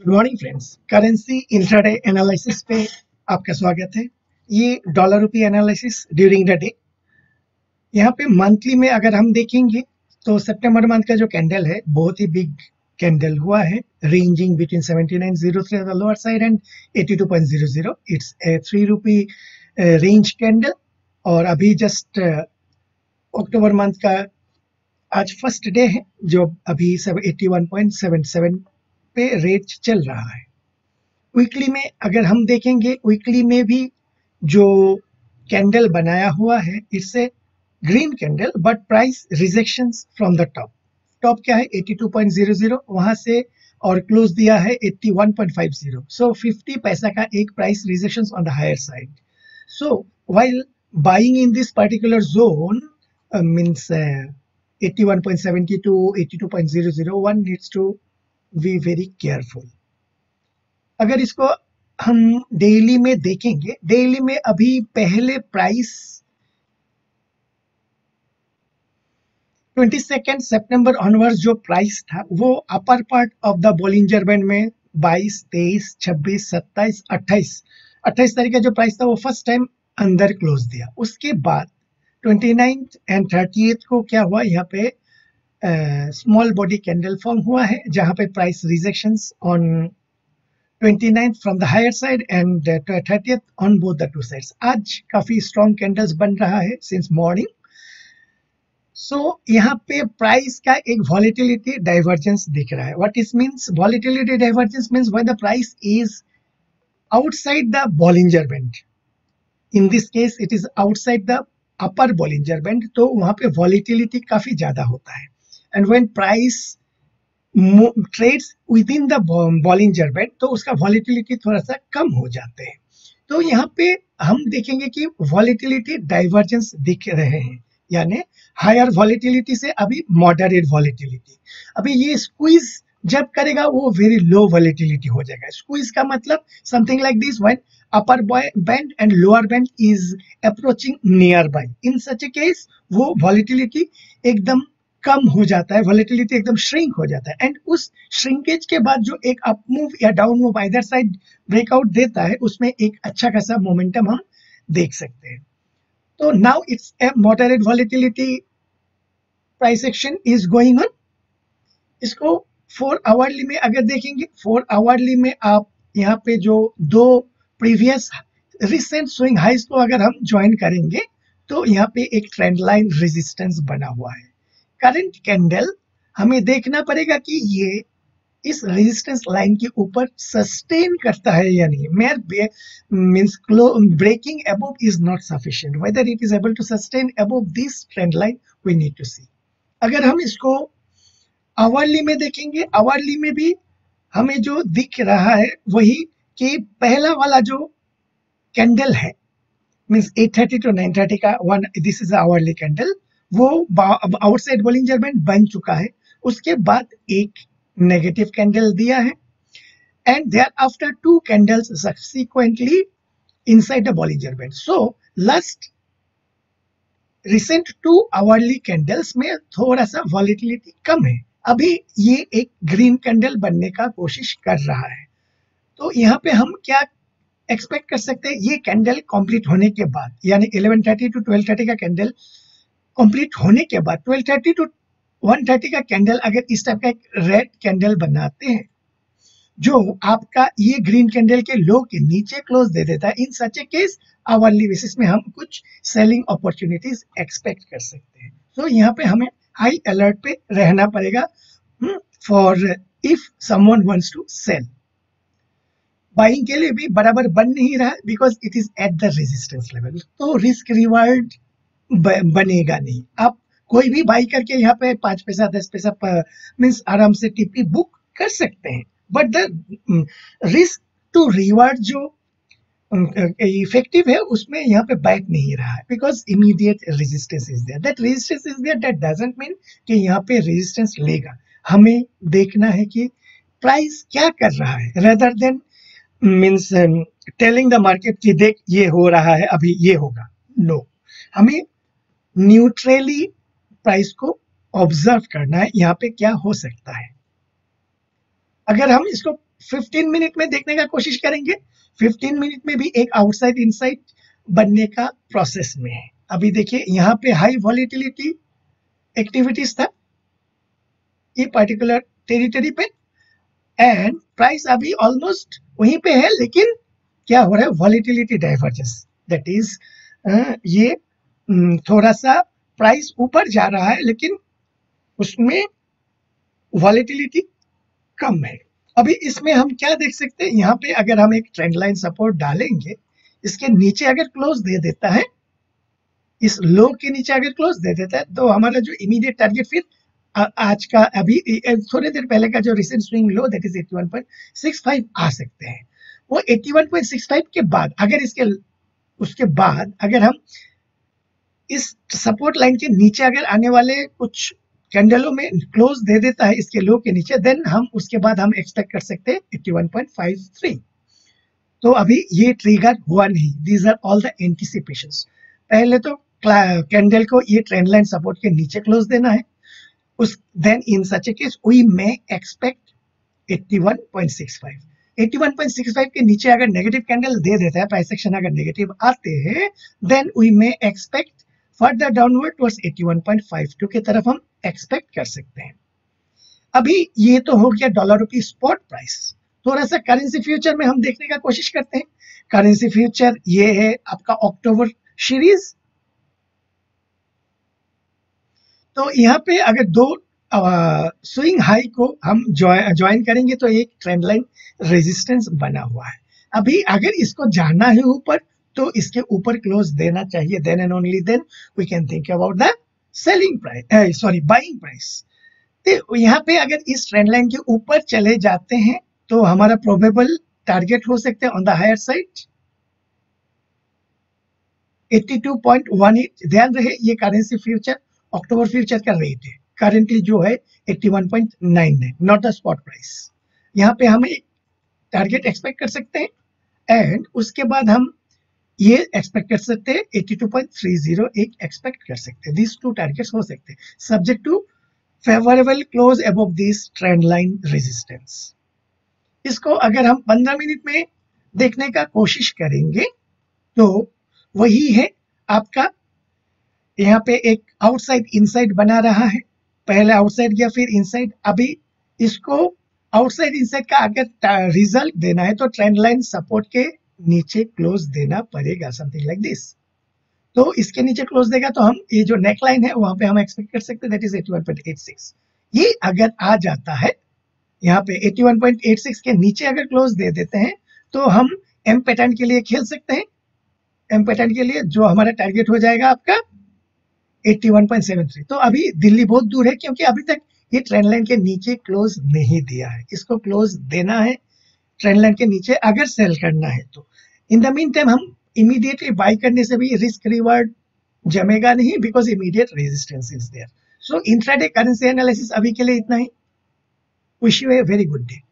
Good morning friends. Currency intraday analysis पे आपका स्वागत है। ये dollar rupee analysis during the day. यहाँ पे मंथली में अगर हम देखेंगे तो सितंबर मंथ का जो कैंडल है बहुत ही बिग कैंडल हुआ है, ranging between 79.03 on the lower side and 82.00। It's a 3 rupee range candle. और अभी जस्ट अक्टूबर मंथ का आज फर्स्ट डे है जो अभी 81.77 पे रेट चल रहा है। वीकली में अगर हम देखेंगे, वीकली में भी जो कैंडल बनाया हुआ है it's a green candle but price rejections from the top. Top क्या है 82.00, वहां से और क्लोज दिया है 81.50। सो 50 पैसा का एक price rejections on the higher side. So while buying in this particular zone means 81.72 82.00 one needs to be very careful। अगर इसको हम डेली में देखेंगे, डेली में अभी पहले प्राइस 22 सितंबर ऑनवर्ड्स जो प्राइस था वो upper part of the Bollinger band में 22, 23, 26, 27, 28 तारीख का जो प्राइस था वो फर्स्ट टाइम अंदर क्लोज दिया। उसके बाद 29 एंड 30 को क्या हुआ, यहाँ पे स्मॉल बॉडी कैंडल फॉर्म हुआ है जहां पे price rejections on 29th from the higher side and 30th on both the two sides। आज काफी स्ट्रॉन्ग कैंडल्स बन रहा है सिंस मॉर्निंग। सो यहाँ पे प्राइस का एक वॉलेटिलिटी डाइवर्जेंस दिख रहा है। What is means volatility divergence means when the price is outside the Bollinger band. In this case it is outside the upper Bollinger band, तो वहां पे वॉलेटिलिटी काफी ज्यादा होता है। And when price trades within the Bollinger band तो उसका volatility थोड़ा सा कम हो जाते हैं। तो यहाँ पे हम देखेंगे कि वॉलेटिलिटी डाइवर्जेंस दिख रहे हैं, यानी हायर वॉलेटिलिटी से अभी मॉडरेट वॉलेटिलिटी। अभी ये स्क्वीज जब करेगा वो वेरी लो वॉलेटिलिटी हो जाएगा। स्क्वीज का मतलब something like this when upper band and lower band is approaching nearby. In such a case वो वॉलेटिलिटी एकदम कम हो जाता है, वॉलेटिलिटी एकदम श्रिंक हो जाता है। एंड उस श्रिंकेज के बाद जो एक अप मूव या down move either side breakout देता है उसमें एक अच्छा खासा मोमेंटम हम देख सकते हैं। तो now it's a moderate volatility price action is going on. इसको 4 आवरली में अगर देखेंगे, 4 आवरली में आप यहाँ पे जो दो प्रीवियस रिसेंट स्विंग हाइज को अगर हम ज्वाइन करेंगे तो यहाँ पे एक ट्रेंड लाइन रेजिस्टेंस बना हुआ है। करंट कैंडल हमें देखना पड़ेगा कि ये इस रेजिस्टेंस लाइन के ऊपर सस्टेन करता है या नहीं। Mere means breaking above is not sufficient. Whether it is able to sustain above this trend line we need to see. अगर हम इसको आवरली में देखेंगे, आवरली में भी हमें जो दिख रहा है वही कि पहला वाला जो कैंडल है मींस 830 टू 930 का one, this is hourly candle, वो आउटसाइड बॉलिंजर बैंड बन चुका है। उसके बाद एक नेगेटिव कैंडल दिया है and thereafter 2 candles subsequently inside the Bollinger band. So last recent 2 hourly candles में थोड़ा सा वॉलेटिलिटी कम है। अभी ये एक ग्रीन कैंडल बनने का कोशिश कर रहा है। तो यहाँ पे हम क्या एक्सपेक्ट कर सकते हैं, ये कैंडल कंप्लीट होने के बाद यानी 1130 टू 1230 का कैंडल कंप्लीट होने के बाद 1230 टू 130 का कैंडल अगर इस टाइप का एक रेड कैंडल बनाते हैं जो आपका ये ग्रीन कैंडल के लो के नीचे क्लोज दे देता है, in such a case hourly basis में हम कुछ सेलिंग अपॉर्चुनिटीज एक्सपेक्ट कर सकते हैं। तो यहाँ पे हमें हाई अलर्ट पे रहना पड़ेगा for if someone wants to sell. Buying के लिए भी बराबर बन नहीं रहा because it is at the resistance level, तो रिस्क रिवार्ड बनेगा नहीं। आप कोई भी बाई करके यहाँ पे 5 पैसा 10 पैसा मींस आराम से टिप्पी बुक कर सकते हैं, but the risk to reward जो इफेक्टिव है उसमें यहाँ पे बैठ नहीं रहा है because immediate resistance is there. That resistance is there, that doesn't mean कि यहाँ पे रेजिस्टेंस लेगा। हमें देखना है कि प्राइस क्या कर रहा है rather than means telling the market कि देख ये हो रहा है अभी ये होगा। नो, हमें न्यूट्रली प्राइस को ऑब्जर्व करना है यहाँ पे क्या हो सकता है। अगर हम इसको 15 मिनट में देखने का कोशिश करेंगे। 15 मिनट में भी एक आउटसाइड इनसाइड बनने का प्रोसेस में है। अभी देखिए यहाँ पे हाई वॉलेटिलिटी एक्टिविटीज था ये पर्टिकुलर टेरिटरी पे, एंड प्राइस अभी ऑलमोस्ट वहीं पे है, लेकिन क्या हो रहा है, वॉलेटिलिटी डाइवर्जेंस, दैट इज ये थोड़ा सा प्राइस ऊपर जा रहा है लेकिन उसमें वॉलेटिलिटी कम है। अभी इसमें हम क्या देख सकते हैं, यहाँ पे अगर हम एक ट्रेंड लाइन सपोर्ट डालेंगे, इसके नीचे अगर क्लोज दे देता है, इस लो के नीचे अगर क्लोज दे देता है, तो हमारा जो इमीडिएट टारगेट फिर आज का अभी थोड़ी देर पहले का जो recent swing low that is 81.65 आ सकते हैं। वो 81.65 के बाद अगर उसके बाद अगर हम इस सपोर्ट लाइन के नीचे अगर आने वाले कुछ कैंडलों में क्लोज दे देता है इसके लो के नीचे, देन हम उसके बाद हम एक्सपेक्ट कर सकते हैं 81.53। तो अभी ये ट्रिगर हुआ नहीं, these are all the anticipations. पहले तो कैंडल को ये ट्रेंड लाइन सपोर्ट के नीचे क्लोज देना है, then in such a case we may expect 81.65। 81.65 के नीचे अगर नेगेटिव कैंडल दे देता है, प्राइस एक्शन अगर नेगेटिव आते हैं, then we may expect further downward towards 81.52 की तरफ हम एक्सपेक्ट कर सकते हैं। अभी ये तो हो गया डॉलर रुपी स्पॉट प्राइस। थोड़ा सा करेंसी फ्यूचर में हम देखने का कोशिश करते हैं। करेंसी फ्यूचर ये है आपका अक्टूबर सीरीज। तो यहाँ पे अगर दो स्विंग हाई को हम ज्वाइन करेंगे तो एक ट्रेंड लाइन रेजिस्टेंस बना हुआ है। अभी अगर इसको जाना है ऊपर तो इसके ऊपर क्लोज देना चाहिए, then and only then we can think about the selling price, buying price. तो यहाँ पे अगर इस ट्रेंड लाइन के ऊपर चले जाते हैं तो हमारा प्रोबेबल टारगेट हो सकते हैं ऑन द हायर साइड 82.18। ध्यान रहे ये करेंसी फ्यूचर अक्टूबर फ्यूचर का रेट है, करेंटली जो है 81.99, नॉट द स्पॉट प्राइस। यहाँ पे हम एक टारगेट एक्सपेक्ट कर सकते हैं, एंड उसके बाद हम ये एक्सपेक्ट कर सकते हैं 82.30 एक एक्सपेक्ट कर सकते हैं। दिस टू टारगेट्स हो सकते हैं subject to favourable close above this trend line resistance. इसको अगर हम 15 मिनट में देखने का कोशिश करेंगे तो वही है आपका, यहाँ पे एक आउटसाइड इनसाइड बना रहा है, पहले आउटसाइड गया फिर इनसाइड। अभी इसको आउटसाइड इनसाइड का अगर रिजल्ट देना है तो ट्रेंड लाइन सपोर्ट के नीचे क्लोज देना पड़ेगा, समथिंग लाइक दिस। तो इसके नीचे क्लोज देगा तो हम ये जो नेक लाइन है वहां पे हम एक्सपेक्ट कर सकते हैं दैट इज 81.86। ये अगर आ जाता है यहाँ पे 81.86 के नीचे अगर क्लोज दे देते हैं तो हम एम पैटर्न के लिए खेल सकते हैं। एम पैटर्न के लिए जो हमारा टारगेट हो जाएगा आपका 81.73। तो अभी दिल्ली बहुत दूर है क्योंकि अभी तक ये ट्रेंड लाइन के नीचे क्लोज नहीं दिया है, इसको क्लोज देना है ट्रेंड लाइन के नीचे अगर सेल करना है तो। इन द मीन टाइम हम इमीडिएटली बाई करने से भी रिस्क रिवार्ड जमेगा नहीं, because immediate resistance is there. So intraday currency analysis अभी के लिए इतना ही। Wish you a very good day.